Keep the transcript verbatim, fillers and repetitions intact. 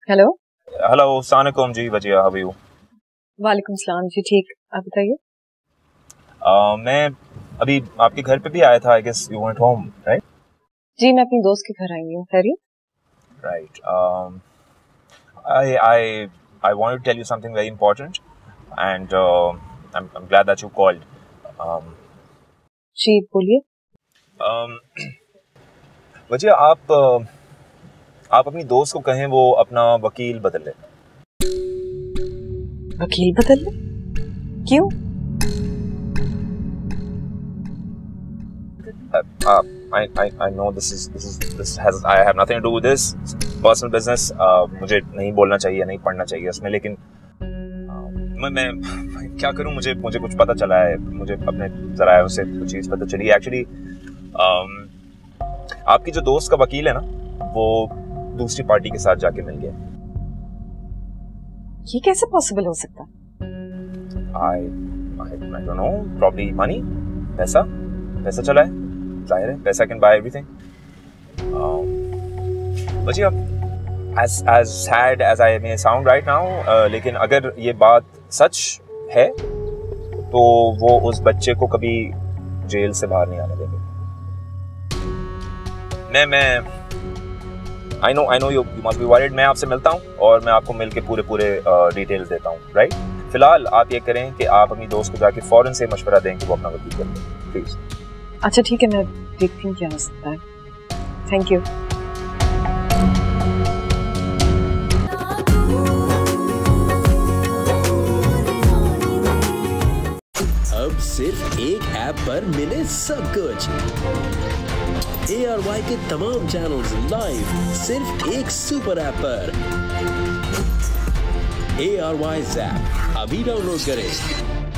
Hello hello अस्सलाम वालेकुम जी वजिया, हाउ आर यू? वालेकुम सलाम जी, ठीक, आप बताइए। uh, मैं अभी आपके घर पे भी आया था, I guess you went home, right? जी मैं अपनी दोस्त के घर आई हूँ। खैरियत? राइट। I I I wanted to tell you something very important and I am glad that you called. जी बोलिए। वजिया, आप uh, आप अपनी दोस्त को कहें वो अपना वकील बदल ले। वकील बदल ले? क्यों? Uh, I, I, I know this is this is this has I have nothing to do with this personal business. uh, मुझे नहीं बोलना चाहिए, नहीं पढ़ना चाहिए उसमें, लेकिन uh, मैं मैं क्या करूं? मुझे मुझे कुछ पता चला है, मुझे अपने ज़राए से कुछ चीज़ पता चली एक्चुअली। um, आपकी जो दोस्त का वकील है ना, वो दूसरी पार्टी के साथ जाके मिल गया। ये कैसे पॉसिबल हो सकता? I I I don't know, probably money, पैसा पैसा चला है, जाहिर है पैसा कैन बाय एवरीथिंग। बच्ची, अब as as sad as I may sound right now, uh, लेकिन अगर ये बात सच है तो वो उस बच्चे को कभी जेल से बाहर नहीं आने देंगे। मैं मैं I know I know you you must be worried। मैं आपसे मिलता हूँ और मैं आपको मिल के पूरे पूरे डिटेल्स देता हूँ, राइट? फिलहाल आप ये करें कि आप अपनी दोस्त को जाके फौरन से मशवरा दें कि वो अपना वकील कर ले, प्लीज। अच्छा ठीक है, मैं देखती हूँ क्या हो सकता है। Thank you. अब सिर्फ एक ऐप पर मिले सब कुछ। ए आर वाई के तमाम चैनल्स लाइव सिर्फ एक सुपर ऐप पर। ए आर वाई ज़ैप अभी डाउनलोड करें।